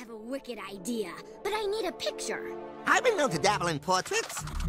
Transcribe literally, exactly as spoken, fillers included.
have a wicked idea, but I need a picture. I've been known to dabble in portraits.